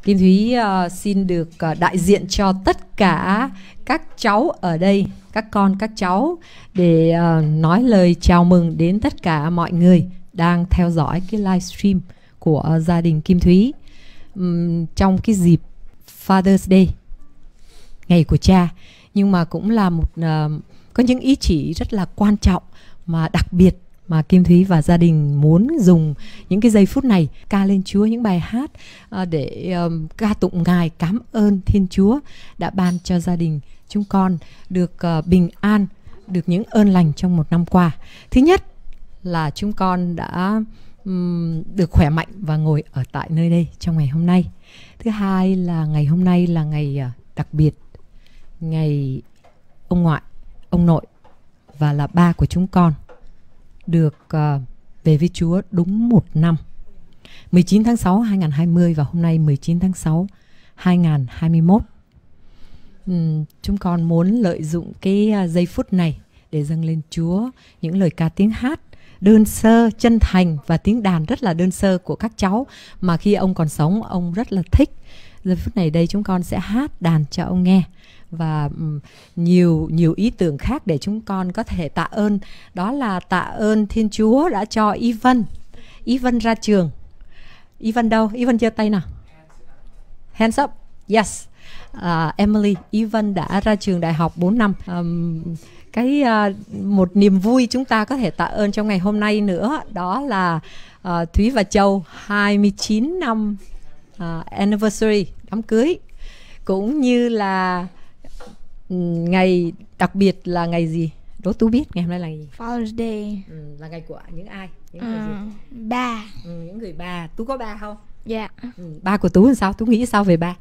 Kim Thúy xin được đại diện cho tất cả các cháu ở đây, các con, các cháu, để nói lời chào mừng đến tất cả mọi người đang theo dõi cái livestream của gia đình Kim Thúy trong cái dịp Father's Day, ngày của cha. Nhưng mà cũng là có những ý chỉ rất là quan trọng mà đặc biệt mà Kim Thúy và gia đình muốn dùng những cái giây phút này ca lên Chúa những bài hát để ca tụng Ngài, cảm ơn Thiên Chúa đã ban cho gia đình chúng con được bình an, được những ơn lành trong một năm qua. Thứ nhất là chúng con đã được khỏe mạnh và ngồi ở tại nơi đây trong ngày hôm nay. Thứ hai là ngày hôm nay là ngày đặc biệt, ngày ông ngoại, ông nội và là ba của chúng con được về với Chúa đúng một năm. 19 tháng 6 2020 và hôm nay 19 tháng 6 2021. Chúng con muốn lợi dụng cái giây phút này để dâng lên Chúa những lời ca tiếng hát đơn sơ, chân thành và tiếng đàn rất là đơn sơ của các cháu mà khi ông còn sống ông rất là thích. Giây phút này đây chúng con sẽ hát đàn cho ông nghe. Và nhiều ý tưởng khác để chúng con có thể tạ ơn. Đó là tạ ơn Thiên Chúa đã cho Ivan ra trường. Ivan đâu? Ivan giơ tay nào. Hands up. Yes. Emily, Ivan đã ra trường đại học 4 năm. Một niềm vui chúng ta có thể tạ ơn trong ngày hôm nay nữa, đó là Thúy và Châu 29 năm anniversary, đám cưới. Cũng như là ngày đặc biệt là ngày gì? Đố Tú biết ngày hôm nay là ngày gì? Father's Day. Là ngày của những ai? Những người gì? Ba. Những người ba. Tú có ba không? Dạ. Ba của Tú làm sao? Tú nghĩ sao về ba?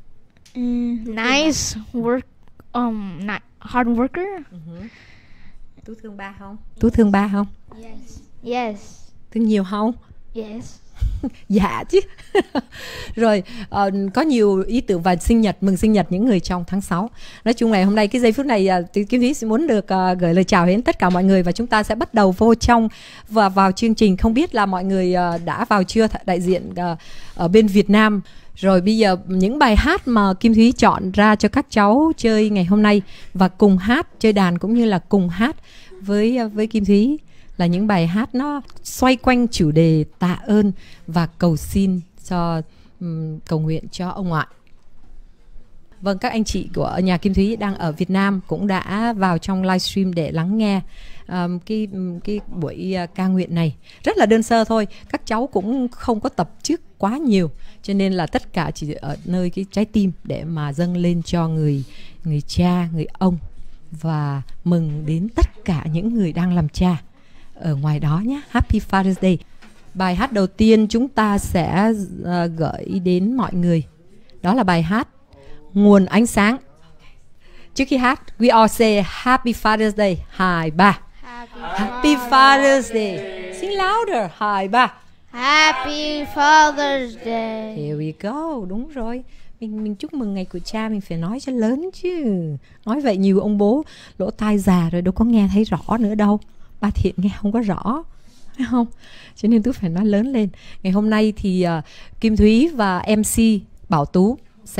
Nice work, hard worker. Tú thương ba không? Tú thương ba không? Yes. Yes. Thương nhiều không? Yes. Dạ chứ. Rồi có nhiều ý tưởng và mừng sinh nhật những người trong tháng 6. Nói chung ngày hôm nay cái giây phút này Kim Thúy sẽ muốn được gửi lời chào đến tất cả mọi người và chúng ta sẽ bắt đầu vô trong và vào chương trình. Không biết là mọi người đã vào chưa, đại diện ở bên Việt Nam. Rồi bây giờ những bài hát mà Kim Thúy chọn ra cho các cháu chơi ngày hôm nay và cùng hát, chơi đàn cũng như là cùng hát với Kim Thúy là những bài hát nó xoay quanh chủ đề tạ ơn và cầu xin cho cầu nguyện cho ông ngoại. Vâng, các anh chị của nhà Kim Thúy đang ở Việt Nam cũng đã vào trong livestream để lắng nghe cái buổi ca nguyện này. Rất là đơn sơ thôi, các cháu cũng không có tập trước quá nhiều, cho nên là tất cả chỉ ở nơi cái trái tim để mà dâng lên cho người cha, người ông và mừng đến tất cả những người đang làm cha ở ngoài đó nhé. Happy Father's Day. Bài hát đầu tiên chúng ta sẽ gửi đến mọi người, đó là bài hát Nguồn Ánh Sáng. Trước khi hát, we all say Happy Father's Day. 2, 3. Happy Father's Day. Sing louder. 2, 3. Happy Father's Day. Here we go. Đúng rồi. Mình chúc mừng ngày của cha, mình phải nói cho lớn chứ. Nói vậy nhiều ông bố lỗ tai già rồi đâu có nghe thấy rõ nữa đâu. Ba Thiện nghe không có rõ, phải không? Cho nên tôi phải nói lớn lên. Ngày hôm nay thì Kim Thúy và MC Bảo Tú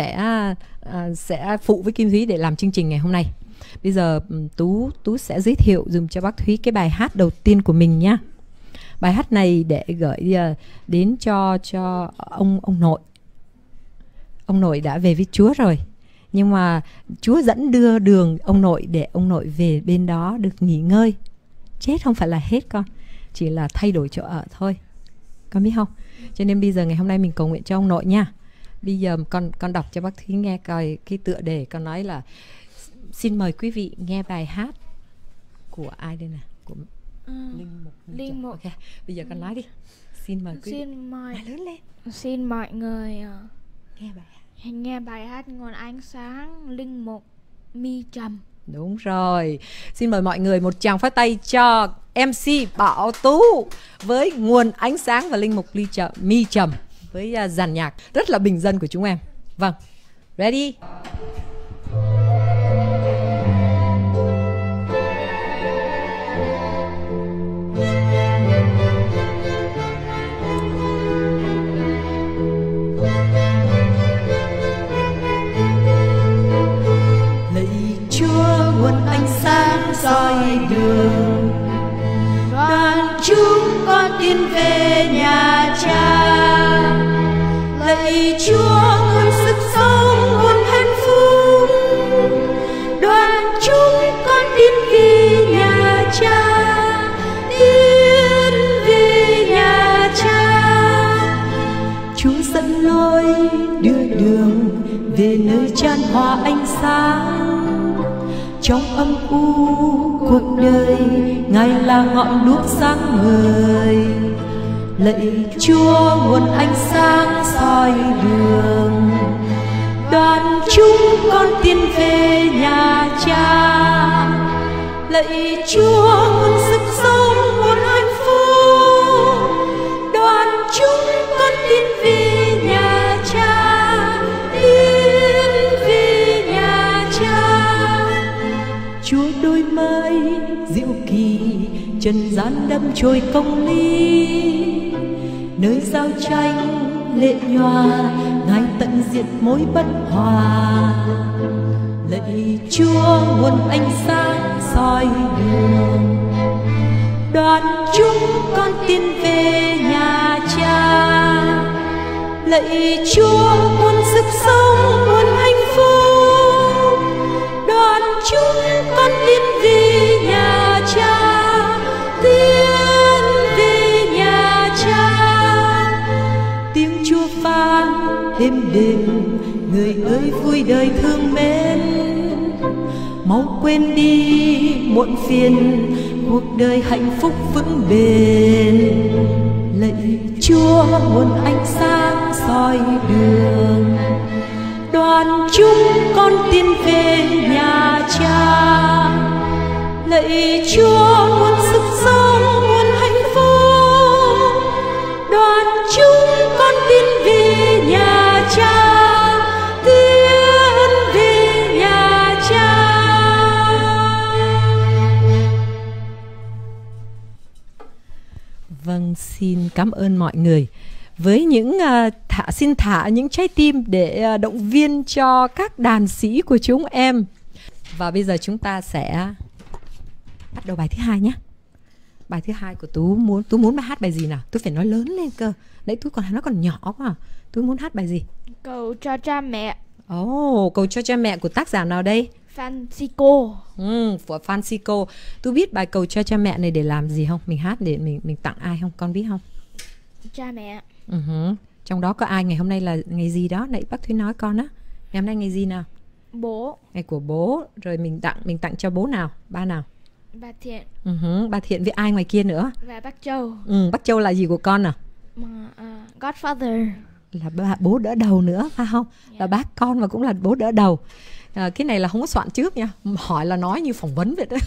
sẽ phụ với Kim Thúy để làm chương trình ngày hôm nay. Bây giờ Tú sẽ giới thiệu dùm cho bác Thúy cái bài hát đầu tiên của mình nhá. Bài hát này để gửi đến cho ông nội. Ông nội đã về với Chúa rồi, nhưng mà Chúa dẫn đưa đường ông nội để ông nội về bên đó được nghỉ ngơi. Chết không phải là hết con, chỉ là thay đổi chỗ ở thôi, con biết không? Cho nên bây giờ ngày hôm nay mình cầu nguyện cho ông nội nha. Bây giờ con đọc cho bác Thúy nghe coi cái tựa đề. Con nói là xin mời quý vị nghe bài hát của ai đây nè? Của Linh Mục. Okay. Bây giờ con nói đi. Xin mời quý vị. Nói lớn lên. Xin mọi người nghe bài hát Nguồn Ánh Sáng, Linh Mục Mi Trầm. Đúng rồi. Xin mời mọi người một tràng pháo tay cho MC Bảo Tú với Nguồn Ánh Sáng và Linh Mục Mi Trầm với dàn nhạc rất là bình dân của chúng em. Vâng. Ready? về nhà cha. Lạy Chúa nguồn sức sống, nguồn hạnh phúc, đoàn chúng con tiến về nhà cha, tiến về nhà cha. Chúa dẫn lối đưa đường về nơi chan hòa ánh sáng. Trong âm u cuộc đời, Ngài là ngọn đuốc sáng ngời. Lạy Chúa nguồn ánh sáng soi đường, đoàn chúng con tiến về nhà cha. Lạy Chúa nguồn sức sống, nguồn hạnh phúc, đoàn chúng con tiến về nhà cha, tiến về nhà cha. Chúa đôi mây diệu kỳ, trần gian đâm chồi công lý. Nơi giao tranh lệ nhòa, Ngài tận diệt mối bất hòa. Lạy Chúa nguồn ánh sáng soi đường, đoàn chúng con tiến về nhà cha. Lạy Chúa nguồn sức sống, nguồn hạnh phúc, đoàn chúng con tiến về nhà cha, tiến về nhà cha. Tiếng Chúa phán êm đềm, người ơi vui đời thương mến. Mau quên đi muộn phiền, cuộc đời hạnh phúc vững bền. Lạy Chúa nguồn ánh sáng soi đường, đoàn chúng con tiến về nhà cha. Lạy Chúa nguồn sức sống, nguồn hạnh phúc, đoàn chúng con tiến về nhà cha, tiến về nhà cha. Vâng, xin cảm ơn mọi người với những xin thả những trái tim để động viên cho các đàn sĩ của chúng em. Và bây giờ chúng ta sẽ bắt đầu bài thứ hai nhé. Bài thứ hai của Tú muốn hát bài gì nào? Tú phải nói lớn lên cơ. Nãy Tú nó còn nhỏ quá à. Tú muốn hát bài gì? Cầu cho cha mẹ. Cầu cho cha mẹ của tác giả nào đây? Francisco. Của Francisco. Tú biết bài cầu cho cha mẹ này để làm gì không? Mình hát để mình tặng ai không? Con biết không? Cha mẹ. Trong đó có ai? Ngày hôm nay là ngày gì đó? Nãy bác Thúy nói con á. Ngày hôm nay ngày gì nào? Bố. Ngày của bố. Rồi mình tặng cho bố nào? Ba nào? Bà Thiện. Bà Thiện với ai ngoài kia nữa? Và bác Châu. Bác Châu là gì của con à? Godfather. Là bố đỡ đầu nữa phải không? Là bác con và cũng là bố đỡ đầu. Cái này là không có soạn trước nha, hỏi là nói như phỏng vấn vậy đó.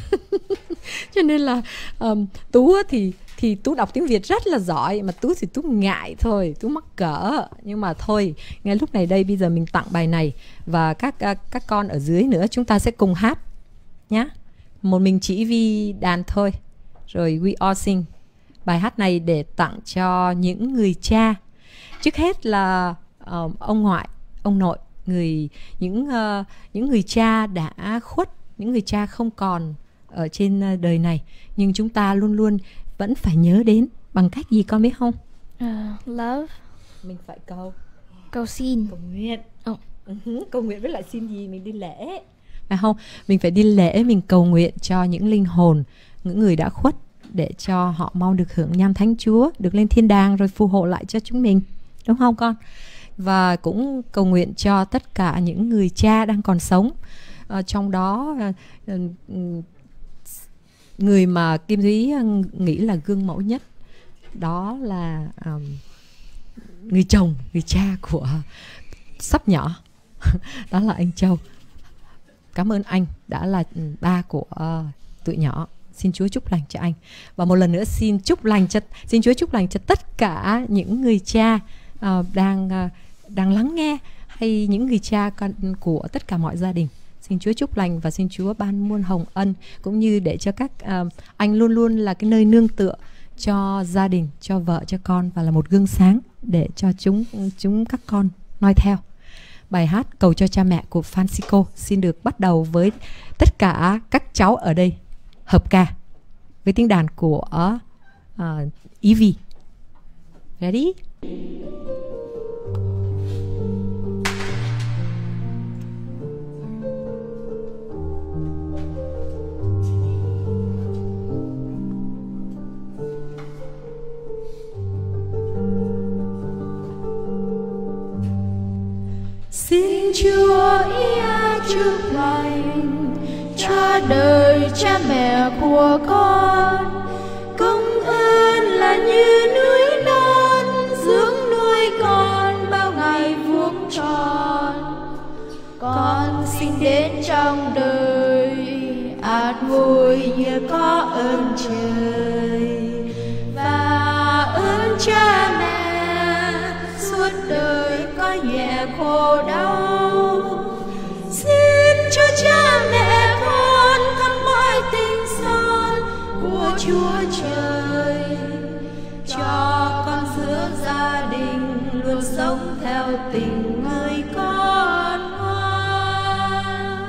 Cho nên là Tú thì Tú đọc tiếng Việt rất là giỏi, mà Tú thì Tú ngại thôi, Tú mắc cỡ. Nhưng mà thôi, ngay lúc này đây bây giờ mình tặng bài này, và các con ở dưới nữa chúng ta sẽ cùng hát nhá. Một mình chỉ Vi đàn thôi, rồi We All Sing. Bài hát này để tặng cho những người cha. Trước hết là ông ngoại, ông nội, những người cha đã khuất, những người cha không còn ở trên đời này, nhưng chúng ta luôn luôn vẫn phải nhớ đến bằng cách gì con biết không? Love. Mình phải cầu xin, cầu nguyện. Cầu nguyện với lại xin gì? Mình đi lễ, phải không? Mình phải đi lễ, mình cầu nguyện cho những linh hồn, những người đã khuất, để cho họ mau được hưởng nham thánh Chúa, được lên thiên đàng rồi phù hộ lại cho chúng mình, đúng không con? Và cũng cầu nguyện cho tất cả những người cha đang còn sống. Trong đó người mà Kim Thúy nghĩ là gương mẫu nhất đó là người chồng, người cha của Sắp nhỏ. Đó là anh Châu. Cảm ơn anh đã là ba của tụi nhỏ. Xin Chúa chúc lành cho anh. Và một lần nữa xin Chúa chúc lành cho tất cả những người cha đang lắng nghe, hay những người cha của tất cả mọi gia đình. Xin Chúa chúc lành và xin Chúa ban muôn hồng ân, cũng như để cho các anh luôn luôn là cái nơi nương tựa cho gia đình, cho vợ, cho con, và là một gương sáng để cho chúng các con noi theo. Bài hát Cầu cho cha mẹ của Francisco xin được bắt đầu với tất cả các cháu ở đây hợp ca với tiếng đàn của Evie. Ready? Xin Chúa chúc lành cho đời cha mẹ của con. Công ơn là như núi non dưỡng nuôi con bao ngày vuông tròn. Con sinh đến trong đời an vui như có ơn trời và ơn cha mẹ suốt đời có nhẹ khổ đau. Xin cho cha mẹ con thắm mãi tình son của Chúa Trời, cho con giữa gia đình luôn sống theo tình người con ngoan.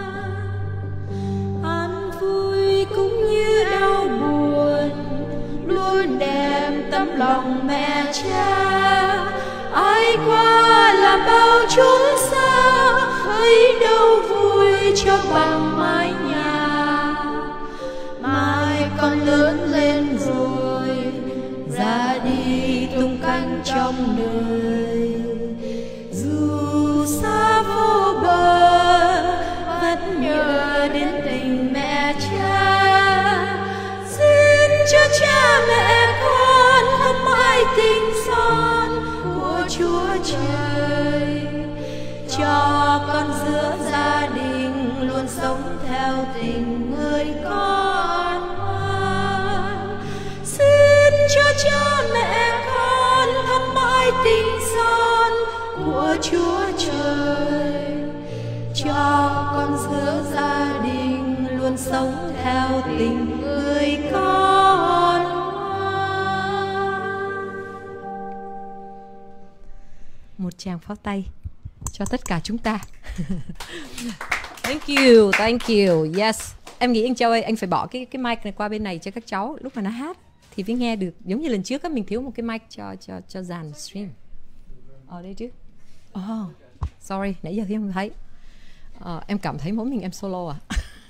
An vui cũng như đau buồn luôn đem tấm lòng mẹ cha. Ai qua làm bao chốn xa thấy đâu vui cho bằng mái nhà. Mai con lớn lên rồi ra đi tung cánh trong đời. Dù xa vô bờ vẫn nhớ đến tình mẹ cha. Xin cho cha mẹ con thắm mãi tình son của Chúa Trời, cho con giữa gia đình luôn sống theo tình người con ngoan. Xin cho cha mẹ con thắm mãi tình son của Chúa Trời, cho con giữa gia đình luôn sống theo tình người con ngoan. Một tràng pháo tay cho tất cả chúng ta. Thank you, thank you. Yes. Em nghĩ anh Châu ơi, anh phải bỏ cái mic này qua bên này cho các cháu. Lúc mà nó hát thì mới nghe được. Giống như lần trước á, mình thiếu một cái mic cho dàn stream. Ở đây chứ. Oh, sorry, nãy giờ thì em không thấy. Em cảm thấy mỗi mình em solo à.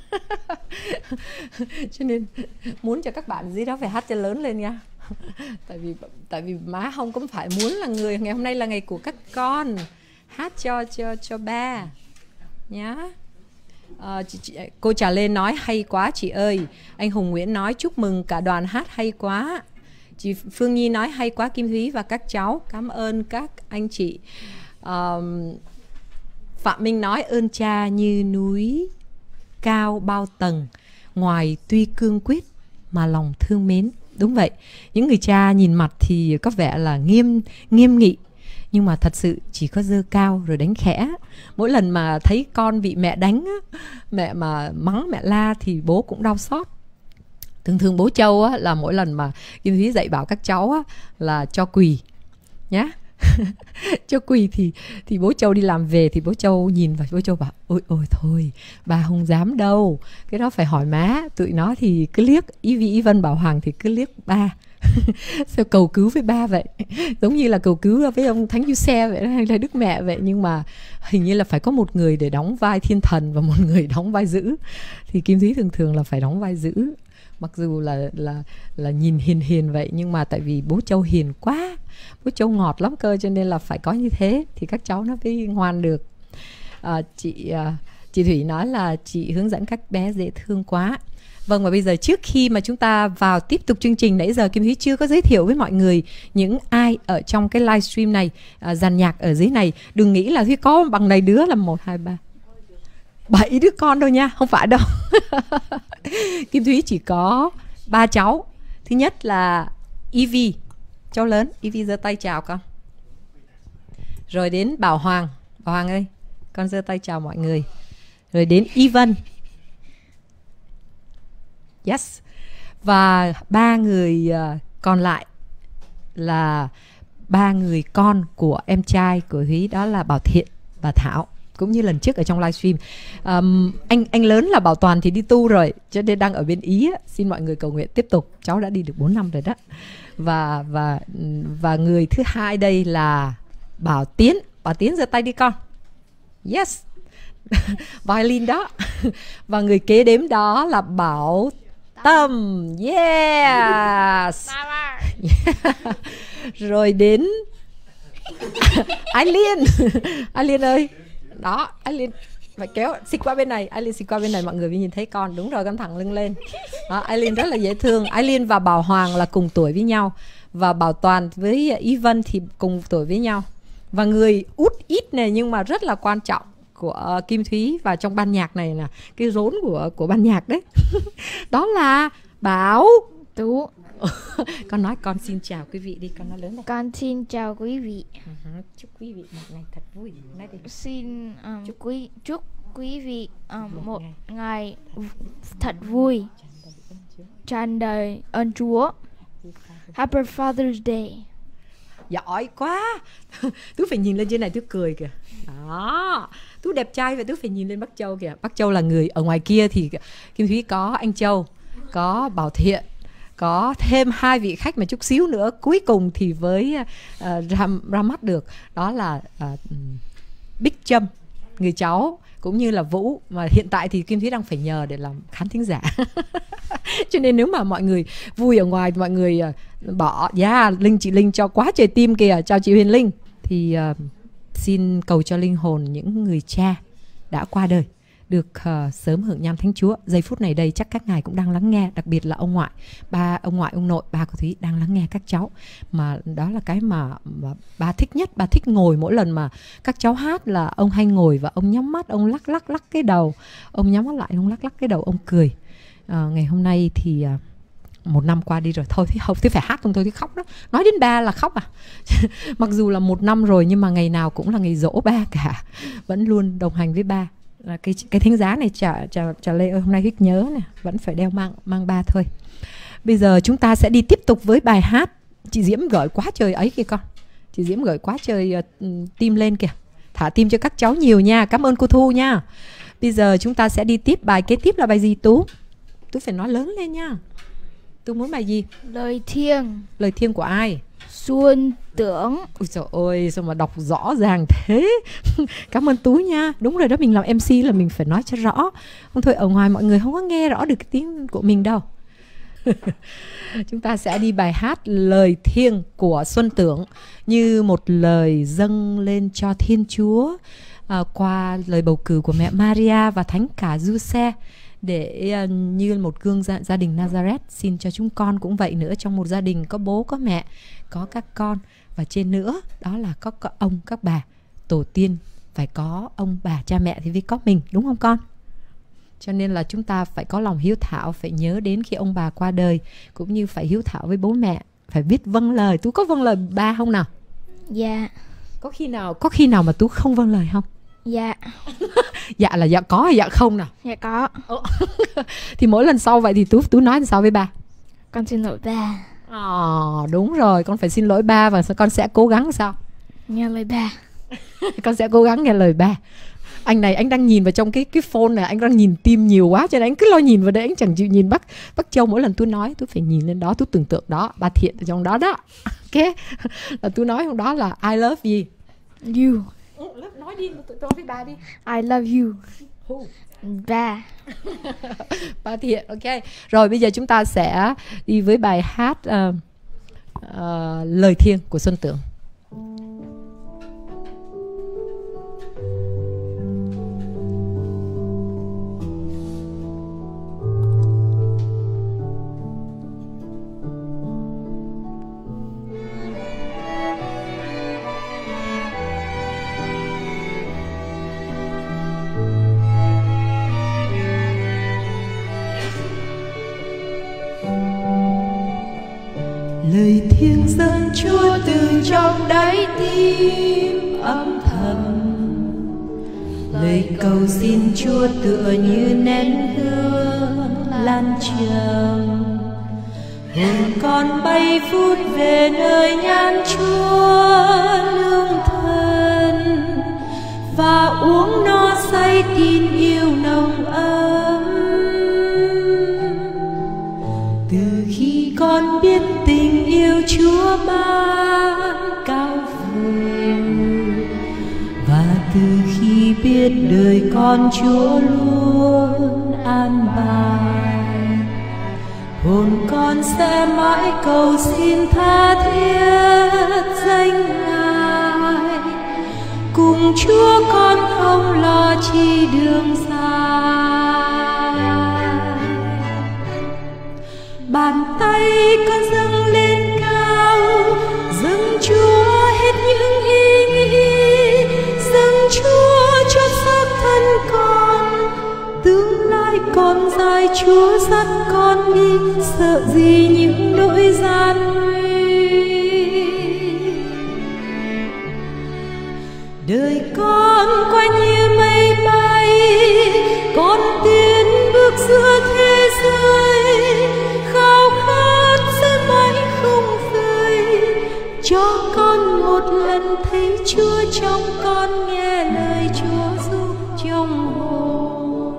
Cho nên muốn cho các bạn dưới đó phải hát cho lớn lên nha. Tại vì má không cũng phải muốn là ngày hôm nay là ngày của các con, hát cho ba nhá. Cô Trà Lên nói hay quá chị ơi. Anh Hùng Nguyễn nói chúc mừng cả đoàn hát hay quá. Chị Phương Nhi nói hay quá Kim Thúy và các cháu. Cảm ơn các anh chị. Phạm Minh nói ơn cha như núi cao bao tầng, ngoài tuy cương quyết mà lòng thương mến. Đúng vậy, những người cha nhìn mặt thì có vẻ là nghiêm nghị, nhưng mà thật sự chỉ có giơ cao rồi đánh khẽ. Mỗi lần mà thấy con bị mẹ đánh, mẹ mà mắng mẹ la thì bố cũng đau xót. Thường bố Châu á, là mỗi lần mà Kim Thúy dạy bảo các cháu á, là cho quỳ nhá. Cho quỳ thì bố Châu đi làm về thì bố Châu nhìn vào, bố Châu bảo ôi thôi bà không dám đâu, cái đó phải hỏi má. Tụi nó thì cứ liếc, Y Vân Bảo Hoàng thì cứ liếc ba. Sao cầu cứu với ba vậy, giống như là cầu cứu với ông Thánh Giuse vậy, hay là Đức Mẹ vậy. Nhưng mà hình như là phải có một người để đóng vai thiên thần và một người đóng vai dữ. Thì Kim Thúy thường là phải đóng vai dữ, mặc dù là nhìn hiền vậy, nhưng mà tại vì bố Châu hiền quá, bố Châu ngọt lắm cơ, cho nên là phải có như thế thì các cháu nó mới ngoan được. Chị Thủy nói là chị hướng dẫn các bé dễ thương quá. Vâng, và bây giờ trước khi mà chúng ta vào tiếp tục chương trình, nãy giờ Kim Thúy chưa có giới thiệu với mọi người những ai ở trong cái livestream này, dàn nhạc ở dưới này. Đừng nghĩ là Thúy có bằng này đứa là 1, 2, 3 7 đứa con đâu nha, không phải đâu. Kim Thúy chỉ có 3 cháu. Thứ nhất là Evie, cháu lớn. Evie giơ tay chào con. Rồi đến Bảo Hoàng. Bảo Hoàng ơi, con giơ tay chào mọi người. Rồi đến Evan. Yes. Và 3 người còn lại là 3 người con của em trai của Thúy, đó là Bảo Thiện và Thảo. cũng như lần trước ở trong livestream. Anh lớn là Bảo Toàn thì đi tu rồi, cho nên đang ở bên Ý á. Xin mọi người cầu nguyện tiếp tục. Cháu đã đi được 4 năm rồi đó. Và người thứ hai đây là Bảo Tiến. Bảo Tiến giơ tay đi con. Yes. Violin đó. Và người kế đếm đó là Bảo Tâm. Yes. Rồi đến Ái Liên. Ái Liên ơi. Đó, Ái Liên phải kéo xích qua bên này. Ái Liên xích qua bên này, mọi người mới nhìn thấy con. Đúng rồi, con thẳng lưng lên. Đó, Ái Liên rất là dễ thương. Ái Liên và Bảo Hoàng là cùng tuổi với nhau. Và Bảo Toàn với Ý Vân thì cùng tuổi với nhau. Và người út ít này nhưng mà rất là quan trọng của Kim Thúy và trong ban nhạc này là cái rốn của ban nhạc đấy. Đó là Bảo Tú. Con nói con xin chào quý vị đi, con nói lớn này. Con xin chào quý vị. Chúc quý vị một ngày thật vui. Nói đi. Xin chúc quý vị một ngày thật vui, tràn đầy ơn Chúa. Happy Father's Day. Giỏi quá. Tú phải nhìn lên trên này Tú cười kìa. Đó, Tú đẹp trai vậy Tú phải nhìn lên bác Châu kìa. Bác Châu là người ở ngoài kia thì Kim Thúy có anh Châu, có Bảo Thiện, có thêm 2 vị khách mà chút xíu nữa cuối cùng thì với ra mắt được. Đó là Bích Trâm, người cháu, cũng như là Vũ. Mà hiện tại thì Kim Thúy đang phải nhờ để làm khán thính giả. Cho nên nếu mà mọi người vui ở ngoài, mọi người bỏ Linh, chị Linh cho quá trời tim kìa. Chào chị Huyền Linh. Thì xin cầu cho linh hồn những người cha đã qua đời được sớm hưởng nhang Thánh Chúa. Giây phút này đây chắc các ngài cũng đang lắng nghe, đặc biệt là ông ngoại, ông nội, ba của Thúy đang lắng nghe các cháu. Mà đó là cái mà ba thích nhất. Ba thích ngồi mỗi lần mà các cháu hát là ông hay ngồi và ông nhắm mắt, ông lắc cái đầu. Ông nhắm mắt lại, ông lắc cái đầu, ông cười. Ngày hôm nay thì 1 năm qua đi rồi. Thôi thì không, thì phải hát không thôi thì khóc đó. Nói đến ba là khóc à. Mặc dù là 1 năm rồi nhưng mà ngày nào cũng là ngày giỗ ba cả. Vẫn luôn đồng hành với ba. Là cái thánh giá này Trà Lê ơi, hôm nay thích nhớ nè, vẫn phải đeo mang ba thôi. Bây giờ chúng ta sẽ đi tiếp tục với bài hát. Chị Diễm gửi quá trời ấy kìa con. Chị Diễm gửi quá trời tim lên kìa. Thả tim cho các cháu nhiều nha. Cảm ơn cô Thu nha. Bây giờ chúng ta sẽ đi tiếp. Bài kế tiếp là bài gì Tú? Tú phải nói lớn lên nha. Tú muốn bài gì? Lời thiêng. Lời thiêng của ai? Xuân Tưởng. Ôi trời ơi, sao mà đọc rõ ràng thế. Cảm ơn Tú nha. Đúng rồi đó, mình làm MC là mình phải nói cho rõ. Không thôi ở ngoài mọi người không có nghe rõ được cái tiếng của mình đâu. Chúng ta sẽ đi bài hát Lời thiêng của Xuân Tưởng, như một lời dâng lên cho Thiên Chúa qua lời bầu cử của mẹ Maria và Thánh cả Giuse, để như một gương gia đình Nazareth. Xin cho chúng con cũng vậy nữa. Trong một gia đình có bố, có mẹ, có các con, và trên nữa đó là có ông, các bà, tổ tiên. Phải có ông bà cha mẹ thì mới có mình, đúng không con? Cho nên là chúng ta phải có lòng hiếu thảo, phải nhớ đến khi ông bà qua đời, cũng như phải hiếu thảo với bố mẹ, phải biết vâng lời. Tú có vâng lời ba không nào? Dạ. Có khi nào mà Tú không vâng lời không? Dạ. Dạ là dạ có hay dạ không nào? Dạ có. Thì mỗi lần sau vậy thì Tú nói sao với ba? Con xin lỗi ba. Đúng rồi, con phải xin lỗi ba. Và con sẽ cố gắng sao? Nghe lời ba. Con sẽ cố gắng nghe lời ba. Anh này anh đang nhìn vào trong cái phone này, anh đang nhìn tim nhiều quá cho nên anh cứ lo nhìn vào đấy, anh chẳng chịu nhìn bác Châu. Mỗi lần tôi nói tôi phải nhìn lên đó, tôi tưởng tượng đó, bà Thiện ở trong đó đó. Ok. Là tôi nói trong đó là I love you. You. Nói đi, tôi nói với bà đi. I love you. Ba. Bà Thiện, ok. Rồi bây giờ chúng ta sẽ đi với bài hát Lời thiêng của Xuân Tưởng. Lời thiêng dâng Chúa từ trong đáy tim âm thầm, lời cầu xin Chúa tựa như nén hương lan trầm. Hồn con bay vút về nơi nhan Chúa lương thân, và uống no say tin yêu nồng ấm. Từ khi con biết tình yêu Chúa ban cao vời, và từ khi biết đời con Chúa luôn an bài, hồn con sẽ mãi cầu xin tha thiết danh Ngài. Cùng Chúa con không lo chi đường dài. Bàn tay con dâng lên cao, dâng Chúa hết những ý nghĩ, dâng Chúa cho xác thân con. Tương lai con dài Chúa dắt con đi, sợ gì những nỗi gian nguy. Đời con qua như mây bay, con tiến bước giữa thế giới, khao khát sẽ mãi không vơi. Cho con một lần thấy Chúa trong con, nghe lời Chúa giúp trong hồn.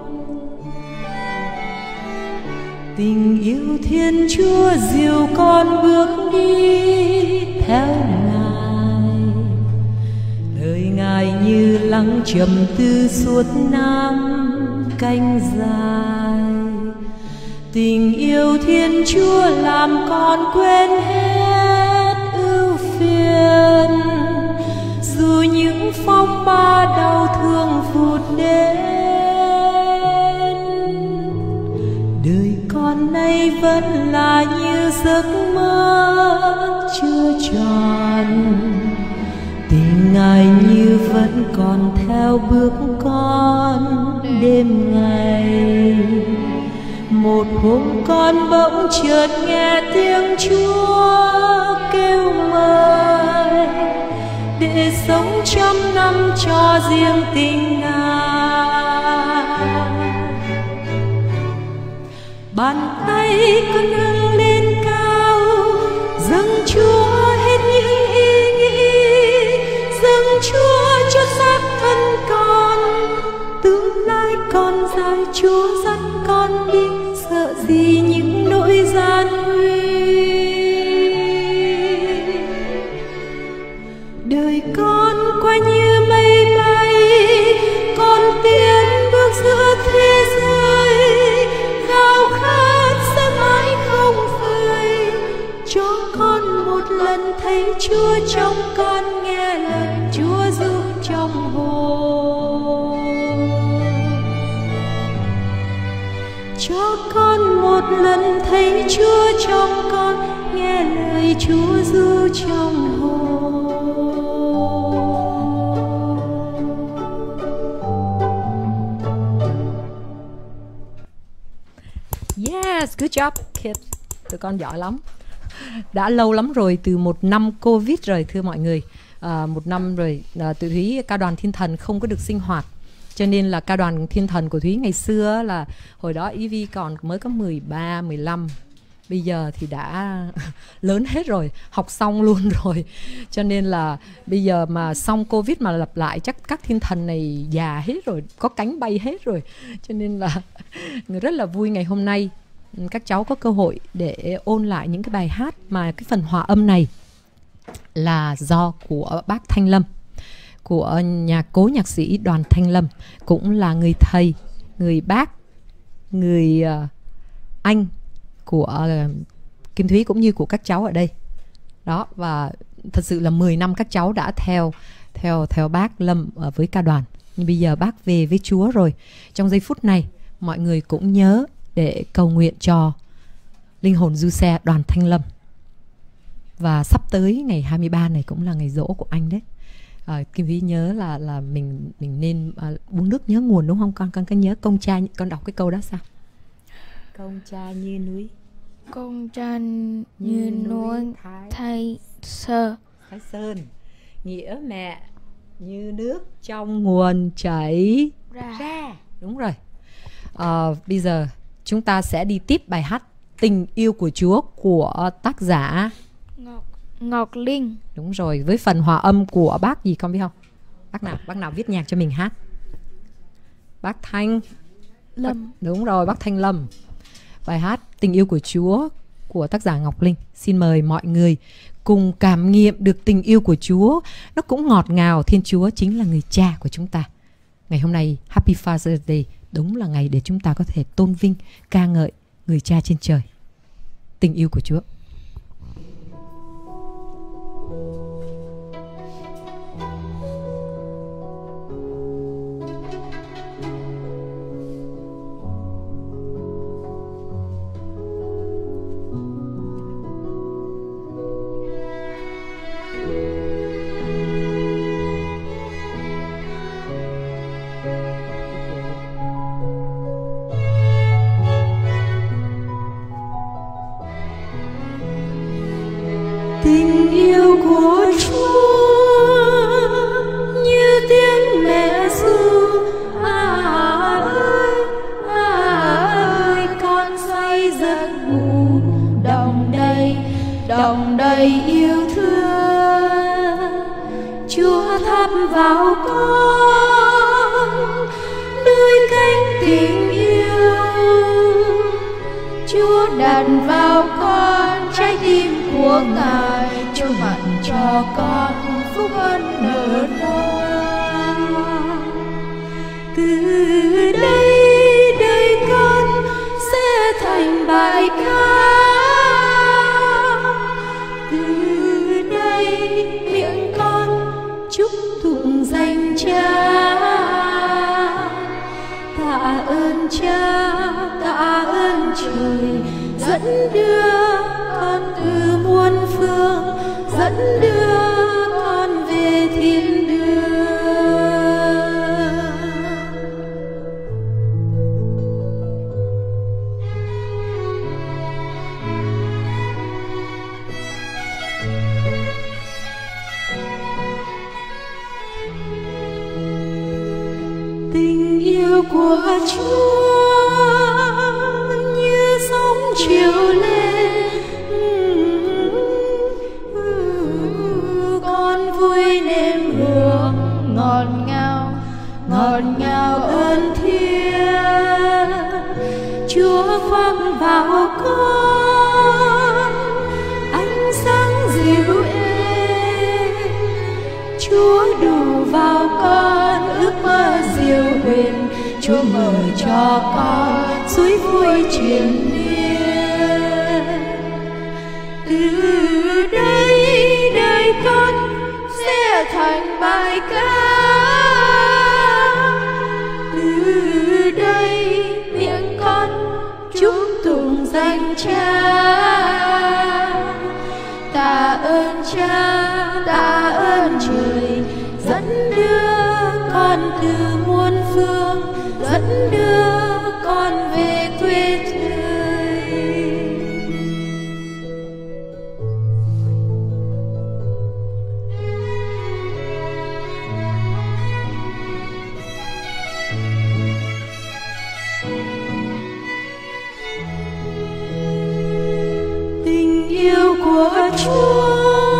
Tình yêu Thiên Chúa dìu con bước đi theo Ngài. Lời Ngài như lắng trầm tư suốt năm canh dài. Tình yêu Thiên Chúa làm con quên hết ưu phiền, dù những phong ba đau thương vụt đến. Đời con nay vẫn là như giấc mơ chưa tròn, tình Ngài như vẫn còn theo bước con đêm ngày. Một hôm con bỗng chợt nghe tiếng Chúa kêu mời, để sống trăm năm cho riêng tình Ngài. Bàn tay con nâng lên cao, dâng Chúa hết những ý nghĩ, dâng Chúa cho xác thân con. Tương lai con dài Chúa dắt con đi, sợ gì những nỗi gian nguy. Đời con qua như mây bay, con tiến bước giữa thế giới, khao khát sẽ mãi không phai. Cho con một lần thấy Chúa trong con, nghe lời Chúa giúp trong hồn. Cho con một lần thấy Chúa trong con, nghe lời Chúa ru trong hồn. Yes, good job kids. Tụi con giỏi lắm. Đã lâu lắm rồi, từ một năm Covid rồi thưa mọi người. Một năm rồi tụi Thúy Cao đoàn Thiên Thần không có được sinh hoạt. Cho nên là Cao đoàn Thiên Thần của Thúy ngày xưa là hồi đó EV còn mới có 13, 15. Bây giờ thì đã lớn hết rồi, học xong luôn rồi. Cho nên là bây giờ mà xong Covid mà lặp lại chắc các thiên thần này già hết rồi, có cánh bay hết rồi. Cho nên là rất là vui ngày hôm nay các cháu có cơ hội để ôn lại những cái bài hát. Mà cái phần hòa âm này là do của bác Thanh Lâm, của cố nhạc sĩ Đoàn Thanh Lâm, cũng là người thầy, người bác, người anh của Kim Thúy cũng như của các cháu ở đây. Đó, và thật sự là 10 năm các cháu đã theo bác Lâm với ca đoàn. Nhưng bây giờ bác về với Chúa rồi. Trong giây phút này mọi người cũng nhớ để cầu nguyện cho linh hồn du xe Đoàn Thanh Lâm. Và sắp tới ngày 23 này cũng là ngày giỗ của anh đấy. Kim Thúy nhớ là mình nên uống nước nhớ nguồn, đúng không con? Con có nhớ công cha, con đọc cái câu đó sao? Công cha như núi, Công cha như núi Thái Sơn, nghĩa mẹ như nước trong nguồn chảy ra. Đúng rồi. Bây giờ chúng ta sẽ đi tiếp bài hát Tình Yêu Của Chúa của tác giả Ngọc Linh. Đúng rồi, với phần hòa âm của bác gì con biết không? Bác nào viết nhạc cho mình hát? Bác Thanh Lâm. Đúng rồi, bác Thanh Lâm. Bài hát Tình Yêu Của Chúa của tác giả Ngọc Linh. Xin mời mọi người cùng cảm nghiệm được tình yêu của Chúa. Nó cũng ngọt ngào. Thiên Chúa chính là người cha của chúng ta. Ngày hôm nay Happy Father's Day, đúng là ngày để chúng ta có thể tôn vinh, ca ngợi người cha trên trời. Tình yêu của Chúa. Tình yêu của Chúa như tiếng mẹ ru, ơi con say giấc ngủ, đong đầy yêu thương. Chúa thắp vào con nơi cánh tình yêu, Chúa đặt vào con trái tim của Ngài, Chúa mặn cho con phúc ân nở non. Từ đây con sẽ thành bài ca, từ đây miệng con chúc tụng danh Cha. Tạ ơn Cha, tạ ơn trời dẫn đưa con từ muôn phương, dẫn đưa con về thiên đường. Tình yêu của Chúa như sóng chiều lên, con vui nếm hương ngọt ngào ơn Thiên. Chúa khoác vào con ánh sáng dịu êm, Chúa đổ vào con ước mơ diệu huyền, Chúa mở cho con suối vui triền miên. Từ đây con sẽ thành bài ca, từ đây miệng con chúc tụng danh Cha. Tạ ơn Cha, tạ ơn trời dẫn đưa con từ muôn phương, dẫn đưa con về quê trời. Tình yêu của Chúa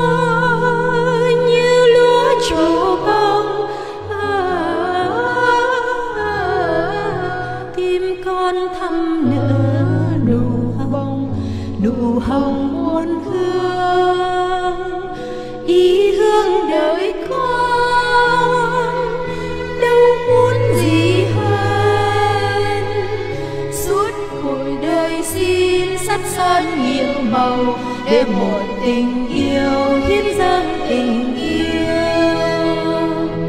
như lúa trổ bông, tim con thắm nở nụ hồng muôn hương. Ý hương đợi con đâu muốn gì hơn, suốt cuộc đời xin sắt son nhiều màu để một tình yêu hiến dâng tình yêu.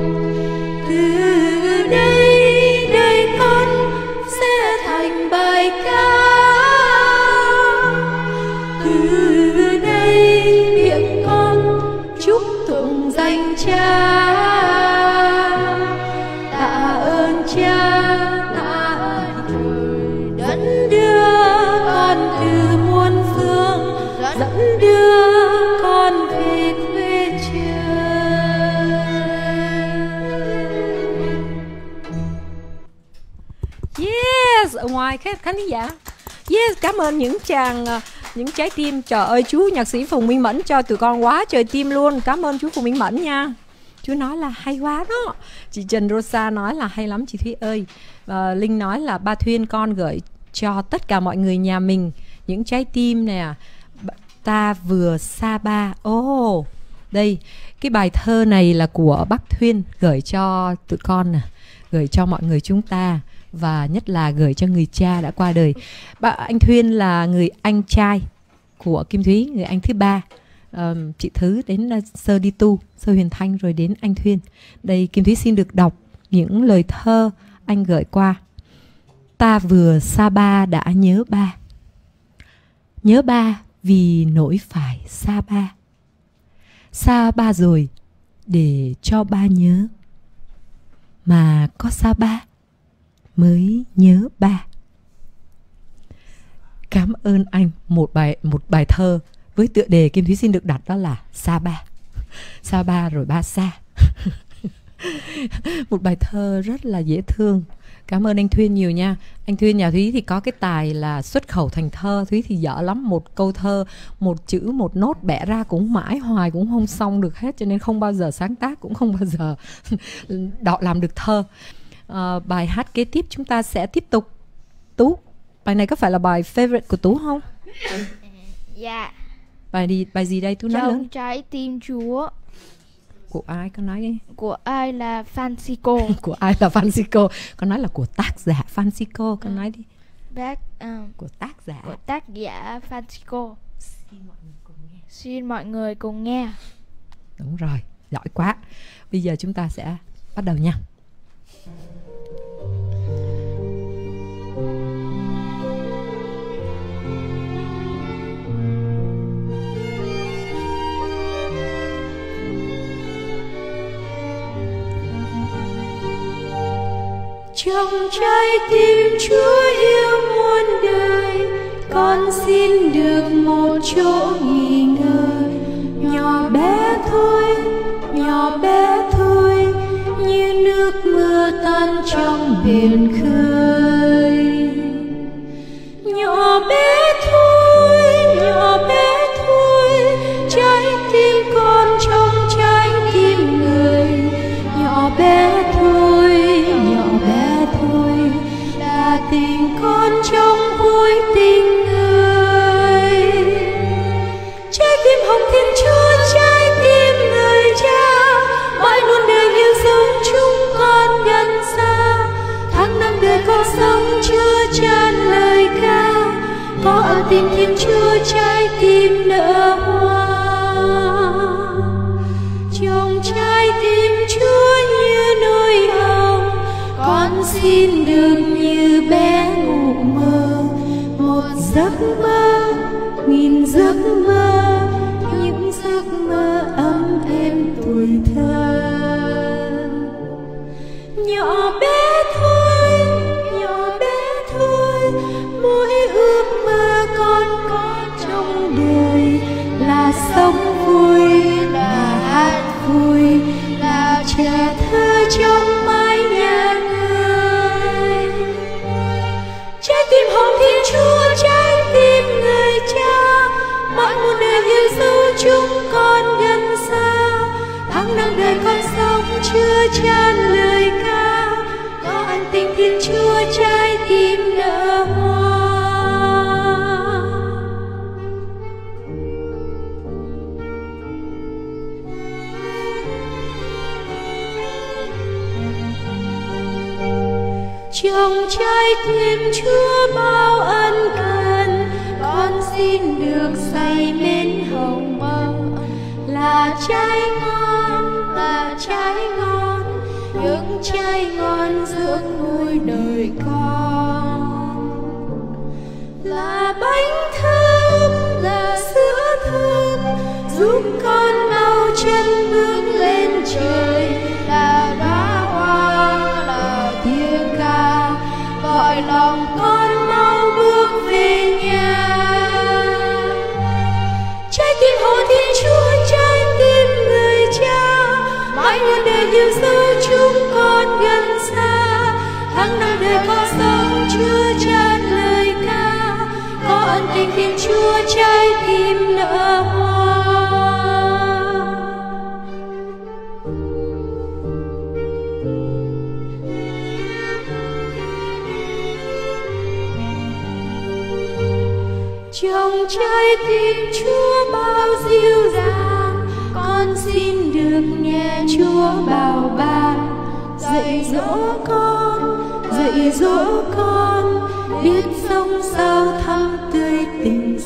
Từ đây con sẽ thành bài ca, từ đây miệng con chúc tụng danh Cha. Tạ ơn Cha, tạ ơn trời dẫn đưa con từ muôn phương, dẫn đưa con về quê trời. Yes, ở ngoài khán giả. Yes, cảm ơn những trái tim. Trời ơi, chú nhạc sĩ Phùng Minh Mẫn cho tụi con quá trời tim luôn. Cảm ơn chú Phùng Minh Mẫn nha. Chúa nói là hay quá đó. Chị Trần Rosa nói là hay lắm chị Thúy ơi. Linh nói là ba Thuyên con gửi cho tất cả mọi người nhà mình những trái tim nè. Ta vừa xa ba. Đây, cái bài thơ này là của bác Thuyên gửi cho tụi con nè, gửi cho mọi người chúng ta, và nhất là gửi cho người cha đã qua đời. Anh Thuyên là người anh trai của Kim Thúy, người anh thứ ba. Chị Thứ đến sơ đi tu, sơ Huyền Thanh rồi đến anh Thuyên. Đây Kim Thúy xin được đọc những lời thơ anh gửi qua. Ta vừa xa ba đã nhớ ba. Nhớ ba vì nỗi phải xa ba. Xa ba rồi để cho ba nhớ. Mà có xa ba mới nhớ ba. Cảm ơn anh. Một bài thơ với tựa đề Kim Thúy xin được đặt đó là Xa ba. Xa ba rồi ba xa. Một bài thơ rất là dễ thương. Cảm ơn anh Thuyên nhiều nha. Anh Thuyên nhà Thúy thì có cái tài là xuất khẩu thành thơ. Thúy thì dở lắm. Một câu thơ, một chữ, một nốt bẻ ra cũng mãi hoài cũng không xong được hết. Cho nên không bao giờ sáng tác, cũng không bao giờ làm được thơ. Bài hát kế tiếp chúng ta sẽ tiếp tục. Tú, bài này có phải là bài favorite của Tú không? Dạ. Bài gì đây Tú nói lớn? Trong trái tim Chúa. Của ai con nói đi? Của ai là Francisco. Của ai là Francisco? Con nói là của tác giả Francisco. Con nói đi. Của tác giả Francisco. Xin mọi người cùng nghe. Đúng rồi, giỏi quá. Bây giờ chúng ta sẽ bắt đầu nha. Trong trái tim Chúa yêu muôn đời, con xin được một chỗ nghỉ ngơi. Nhỏ bé thôi, như nước mưa tan trong biển khơi. Nhỏ bé thôi, trái tim con trong trái tim người. Nhỏ bé thôi, là tình con trong cuối tình người. Trái tim hồng Thiên Chúa, trái tim người cha, mãi luôn đời yêu dấu chúng con gần xa. Tháng năm đời con sống chưa tràn lời ca, có ân tình Thiên Chúa trái tim nở hoa. Trong trái tim Chúa như nỗi hồng, con xin được như bé ngủ mơ. Một giấc mơ, nghìn giấc mơ, những giấc mơ ấm êm tuổi thơ. Nhỏ bé thôi, mỗi ước mơ con có trong đời là sống vui, là hát vui, là trẻ thơ trong mái nhà người. Trái tim hồng Thiên Chúa, trái tim người cha, mãi muôn đời yêu dấu chúng con gần xa. Tháng năm đời con sống chưa tràn lời ca, có ân tình Thiên Chúa trái tim nở hoa. Trong trái tim Chúa bao ân cần, con xin được say mến hồng mong. Là trái ngon, những trái ngon dưỡng nuôi đời con. Là bánh thơm, là sữa thơm, giúp con mau chân bước lên trời. Là đóa hoa, là tiếng ca, gọi lòng con mau bước về nhà. Trái tim Hồ Thiên Chúa, trái tim người cha, mãi muôn đời yêu dấu chúng con gần xa. Tháng năm đời con sống chưa tràn lời ca, có ân tình Thiên Chúa trái tim nở hoa. trong trái tim Chúa bao dịu dàng. Con xin được nghe Chúa bảo ban, dạy dỗ con biết sống sao thắm tươi tình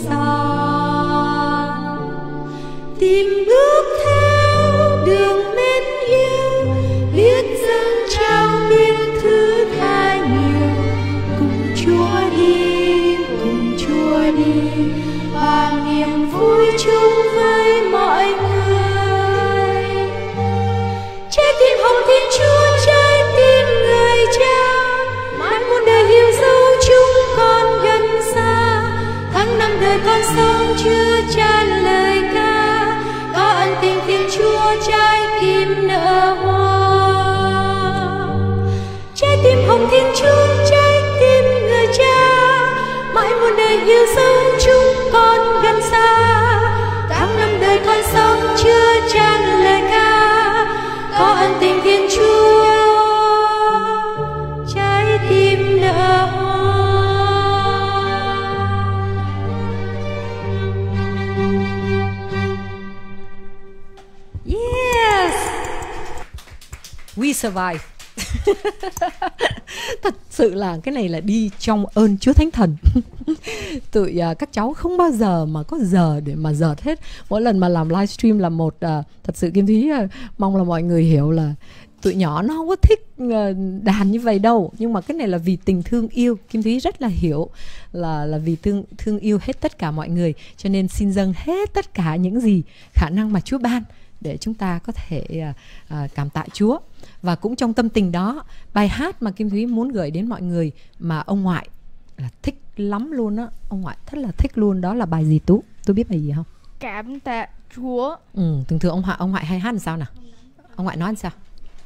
sáng. Tìm bước theo đường mến yêu, biết dâng trao biết thứ tha nhiều. Cùng Chúa đi và niềm vui chung với mọi người. Trái tim hồng Thiên Chúa, trái tim người cha, mãi muôn đời yêu dấu chúng con gần xa. Tháng năm đời con sống chưa chan lời ca, có ân tình Thiên Chúa trái tim nở hoa. Trái tim hồng Thiên Chúa, trái tim người cha, mãi muôn đời yêu dấu chúng con gần xa. Tháng năm đời con sống chưa chan lời ca, có ân tình Thiên Chúa trái tim nở hoa. Yes, we survive. Thật sự là cái này là đi trong ơn Chúa Thánh Thần. Các cháu không bao giờ mà có giờ để mà dợt hết. Mỗi lần mà làm livestream là một thật sự Kim Thúy mong là mọi người hiểu là tụi nhỏ nó không có thích đàn như vậy đâu, nhưng mà cái này là vì tình thương yêu. Kim Thúy rất là hiểu là vì thương yêu hết tất cả mọi người, cho nên xin dâng hết tất cả những gì khả năng mà Chúa ban để chúng ta có thể cảm tạ Chúa. Và cũng trong tâm tình đó, bài hát mà Kim Thúy muốn gửi đến mọi người mà ông ngoại là thích lắm luôn á, ông ngoại rất là thích luôn, đó là bài gì Tú? Tú biết bài gì không? Cảm tạ Chúa. Thường thường ông ngoại hay hát làm sao nào? Ông ngoại nói làm sao?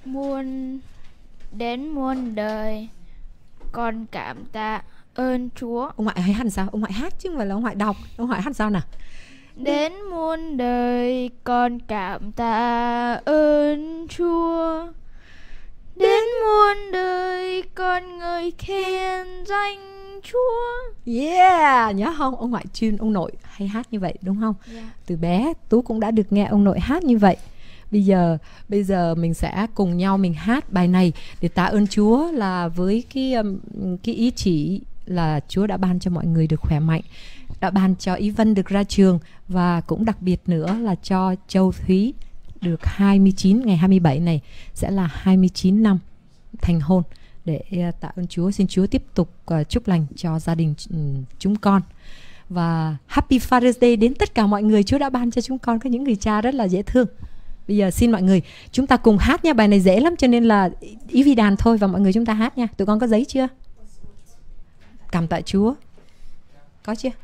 Muôn đời con cảm tạ ơn Chúa. Ông ngoại hay hát làm sao? Ông ngoại hát chứ không phải là ông ngoại đọc. Ông ngoại hát sao nào? Đến muôn đời con cảm tạ ơn Chúa. Đến muôn đời con ngợi khen danh Chúa. Yeah, nhớ không? Ông ngoại chuyên, ông nội hay hát như vậy đúng không? Yeah. Từ bé Tú cũng đã được nghe ông nội hát như vậy. Bây giờ mình sẽ cùng nhau mình hát bài này để tạ ơn Chúa, là với cái ý chỉ là Chúa đã ban cho mọi người được khỏe mạnh, đã ban cho Ý Vân được ra trường, và cũng đặc biệt nữa là cho Châu Thúy được 29, ngày 27 này sẽ là 29 năm thành hôn. Để tạ ơn Chúa, xin Chúa tiếp tục chúc lành cho gia đình chúng con. Và Happy Father's Day đến tất cả mọi người. Chúa đã ban cho chúng con có những người cha rất là dễ thương. Bây giờ xin mọi người chúng ta cùng hát nha. Bài này dễ lắm cho nên là Ý vi đàn thôi, và mọi người chúng ta hát nha. Tụi con có giấy chưa? Cảm tạ Chúa. Có chưa?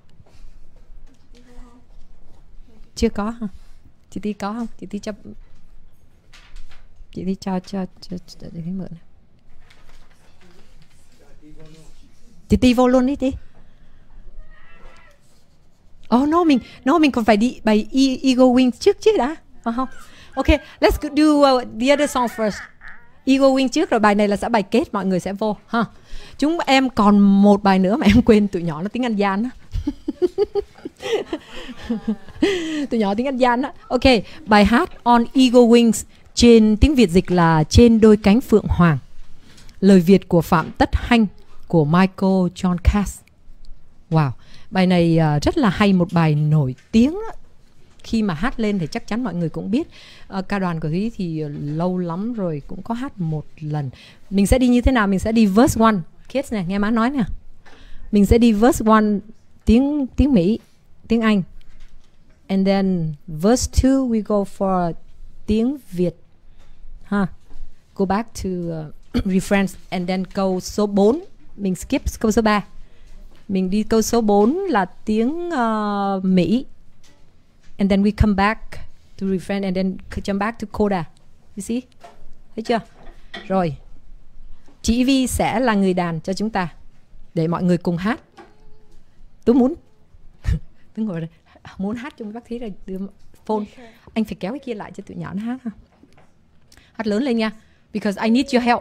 Chưa có hả? Chị Ti có không? Chị Ti cho để thấy mượn. Chị Ti vô luôn đi Ti. Oh no, mình còn phải đi bài Eagle Wings trước chứ đã. Không? Ok, let's do the other song first. Eagle Wings trước, rồi bài này là sẽ bài kết, mọi người sẽ vô ha. Chúng em còn một bài nữa mà em quên, tụi nhỏ nó tiếng Anh gian á. Tụi nhỏ tiếng Anh gian á. Ok, bài hát On Eagle Wings, trên tiếng Việt dịch là Trên đôi cánh phượng hoàng. Lời Việt của Phạm Tất Hanh, của Michael John Cass. Wow, bài này rất là hay, một bài nổi tiếng á. Khi mà hát lên thì chắc chắn mọi người cũng biết. Ca đoàn của Thúy thì lâu lắm rồi cũng có hát một lần. Mình sẽ đi như thế nào? Mình sẽ đi verse 1. Kids này, nghe má nói nè. Mình sẽ đi verse 1 tiếng Mỹ, tiếng Anh. And then verse 2 we go for tiếng Việt. Go back to refrains, and then câu số 4 mình skip câu số 3. Mình đi câu số 4 là tiếng Mỹ. And then we come back to refrain and then jump back to coda. You see? Thấy chưa? Rồi. Chị Vi sẽ là người đàn cho chúng ta để mọi người cùng hát. Tôi muốn tôi ngồi đây muốn hát chung với bác Thúy rồi đưa phone. Anh phải kéo cái kia lại cho tụi nhỏ nó hát ha. Hát lớn lên nha. Because I need your help.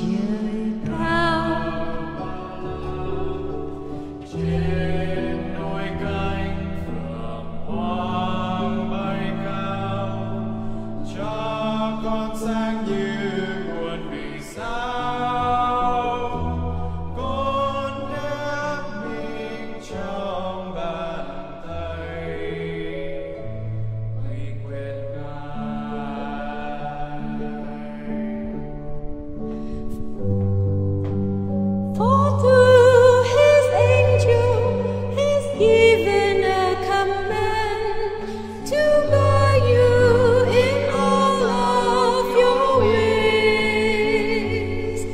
trời cao. Trên đôi cánh phượng hoàng bay cao, cho con sáng như nguồn vì sao. Con nép mình trong bàn tay, ủy quyền Ngài. For to his angel he's given a command to guide you in all of your ways.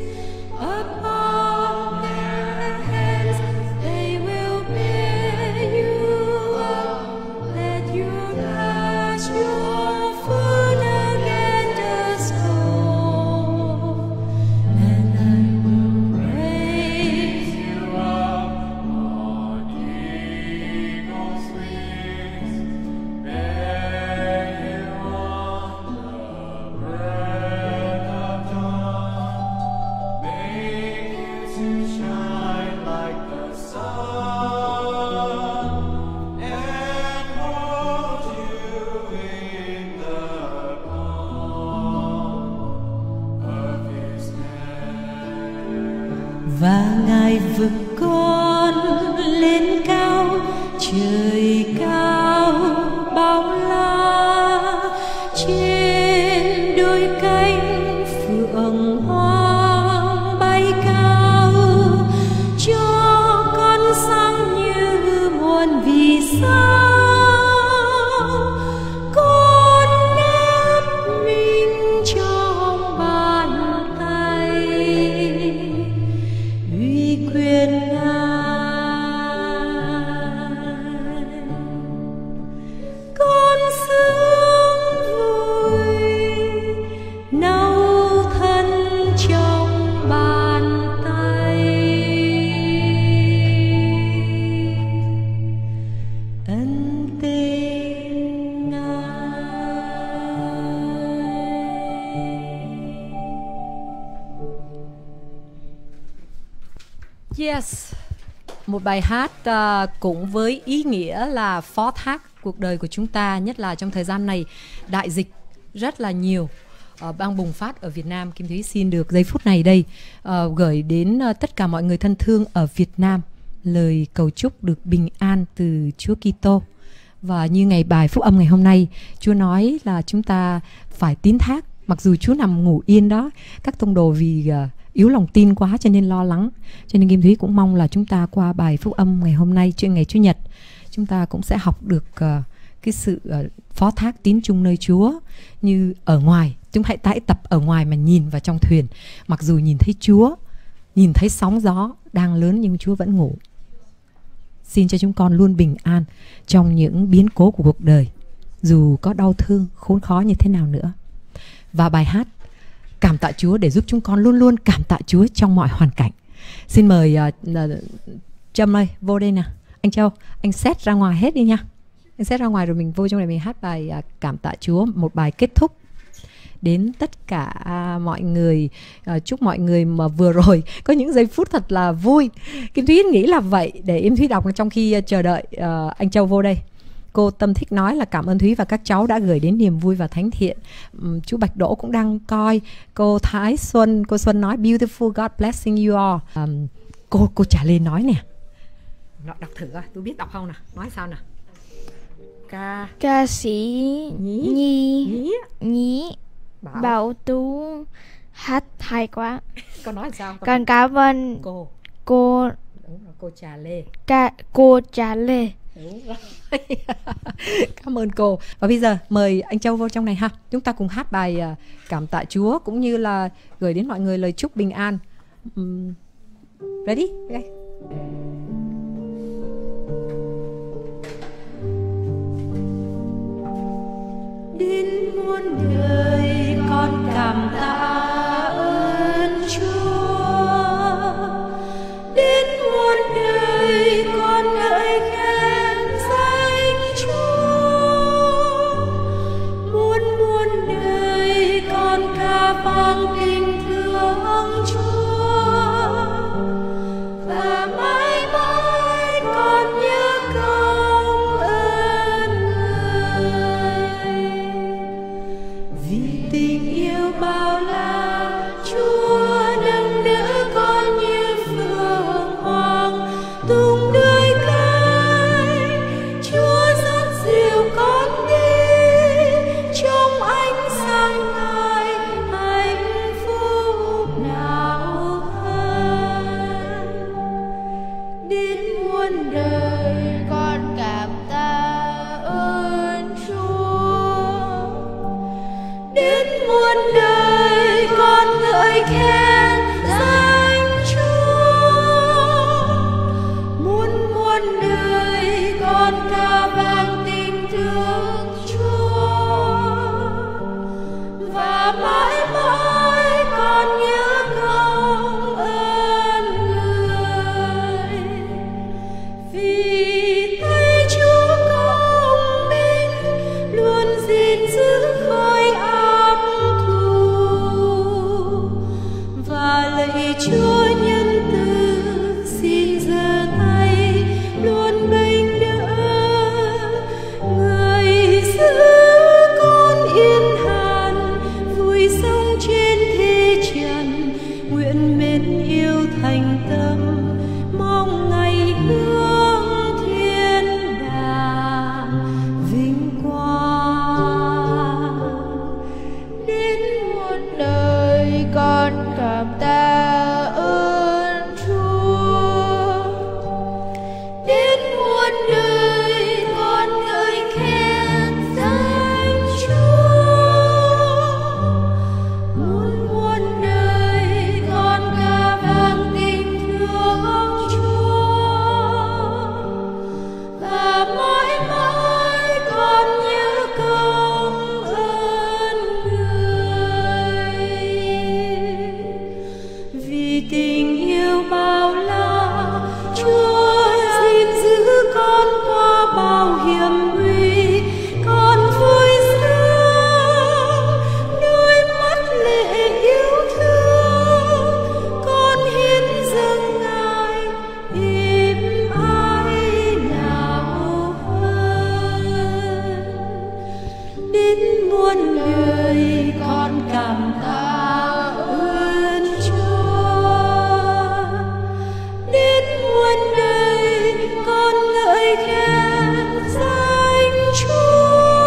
Upon their hands they will bear you up, let you dash your foot against a stone, and I will raise you Up on eagle's wings, bear you on the breath of dawn, make you to shine like the sun, and hold you in the palm of His hand. và Ngài vực con lên cao, trời cao bao la. Trên đôi cánh phượng hoàng bay cao, cho con sáng như muôn vì sao. Con nép mình trong bàn tay, uy quyền Ngài. Con sướng vui nấu thân trong bàn tay, ân tình Ngài. Yes, một bài hát cũng với ý nghĩa là phó thác cuộc đời của chúng ta, nhất là trong thời gian này đại dịch rất là nhiều đang bùng phát ở Việt Nam. Kim Thúy xin được giây phút này đây gửi đến tất cả mọi người thân thương ở Việt Nam lời cầu chúc được bình an từ Chúa Kitô. Và như ngày bài phúc âm ngày hôm nay, Chúa nói là chúng ta phải tín thác, mặc dù Chúa nằm ngủ yên đó. Các tông đồ vì yếu lòng tin quá cho nên lo lắng. Cho nên Kim Thúy cũng mong là chúng ta qua bài phúc âm ngày hôm nay, ngày Chủ nhật, chúng ta cũng sẽ học được cái sự phó thác tín chung nơi Chúa. Như ở ngoài, chúng hãy tập ở ngoài mà nhìn vào trong thuyền. Mặc dù nhìn thấy Chúa, nhìn thấy sóng gió đang lớn, nhưng Chúa vẫn ngủ. Xin cho chúng con luôn bình an trong những biến cố của cuộc đời, dù có đau thương, khốn khó như thế nào nữa. Và bài hát cảm tạ Chúa để giúp chúng con luôn luôn cảm tạ Chúa trong mọi hoàn cảnh. Xin mời Trâm ơi, vô đây nè. Anh Châu, anh set ra ngoài hết đi nha. Anh set ra ngoài rồi mình vô trong này mình hát bài cảm tạ Chúa, một bài kết thúc đến tất cả mọi người. Chúc mọi người mà vừa rồi có những giây phút thật là vui. Kim Thúy nghĩ là vậy, để Kim Thúy đọc trong khi chờ đợi anh Châu vô đây. Cô Tâm Thích nói là cảm ơn Thúy và các cháu đã gửi đến niềm vui và thánh thiện. Chú Bạch Đỗ cũng đang coi. Cô Thái Xuân, cô Xuân nói beautiful, God blessing you all. Cô trả lời nói nè. Đọc thử coi, tôi biết đọc không nào. Nói sao nào. Ca sĩ Nhí Bảo Tú hát hay quá. Con nói sao? Con cảm ơn cô Đúng rồi, cô Trà Lê. Cô Trà Lê. Đúng rồi. Cảm ơn cô. Và bây giờ mời anh Châu vô trong này ha. Chúng ta cùng hát bài cảm tạ Chúa, cũng như là gửi đến mọi người lời chúc bình an. Ready? Okay. Đến muôn đời con cảm tạ ơn Chúa, đến muôn đời con ngợi khen danh Chúa, muôn đời con ca vang tình thương Chúa. lạy Chúa nhân từ, xin giơ tay luôn bênh đỡ. Người giữ con yên hàn, vui sống trên thế trần, nguyện mến yêu thành tâm, mong ngày hướng thiên đàng vinh quang. Đến muôn đời con cảm tạ ơn Chúa, Đến muôn đời con ngợi khen danh Chúa, muôn đời con ca vang tình thương Chúa, và mãi mãi con nhớ công ơn Người. Vì tình yêu bao la, Chúa xin giữ con qua bao hiểm nguy. Con vui sướng đôi mắt lệ yêu thương, con hiến dâng Ngài êm ái nào hơn. Đến muôn đời con cảm tạ ơn Chúa, đến muôn đời con ngợi khen danh Chúa,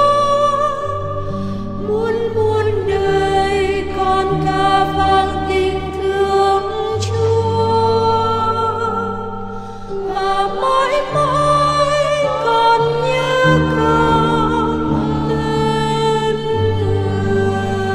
muôn đời con ca vang tình thương Chúa, và mãi mãi con nhớ công ơn Người.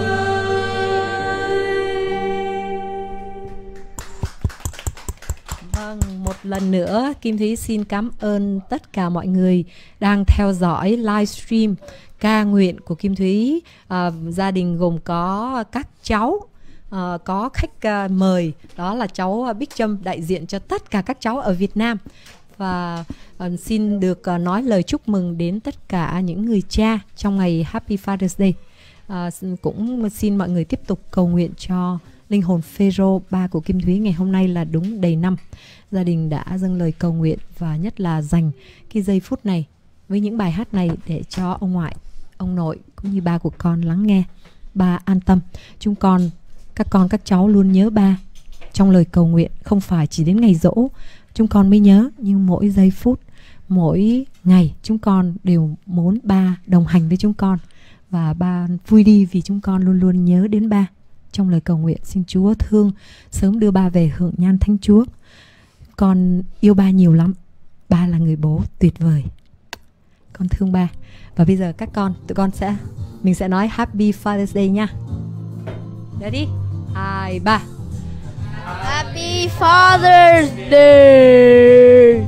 Vâng, một lần nữa Kim Thúy xin cảm ơn tất cả mọi người đang theo dõi livestream ca nguyện của Kim Thúy. Gia đình gồm có các cháu, có khách mời, đó là cháu Bích Trâm đại diện cho tất cả các cháu ở Việt Nam. Và xin được nói lời chúc mừng đến tất cả những người cha trong ngày Happy Father's Day. Cũng xin mọi người tiếp tục cầu nguyện cho linh hồn Phêrô, ba của Kim Thúy, ngày hôm nay là đúng đầy năm. Gia đình đã dâng lời cầu nguyện và nhất là dành cái giây phút này với những bài hát này để cho ông ngoại, ông nội cũng như ba của con lắng nghe. Ba an tâm, chúng con, các cháu luôn nhớ ba trong lời cầu nguyện. Không phải chỉ đến ngày giỗ chúng con mới nhớ, nhưng mỗi giây phút, mỗi ngày chúng con đều muốn ba đồng hành với chúng con. Và ba vui đi vì chúng con luôn luôn nhớ đến ba trong lời cầu nguyện. Xin Chúa thương sớm đưa ba về hưởng nhan Thánh Chúa. Con yêu ba nhiều lắm. Ba là người bố tuyệt vời. Con thương ba. Và bây giờ tụi con mình sẽ nói Happy Father's Day nha. Ready? 2, 3. Happy Father's Day.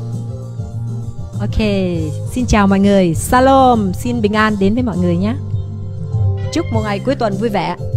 Ok, xin chào mọi người. Shalom, xin bình an đến với mọi người nhé. Chúc một ngày cuối tuần vui vẻ.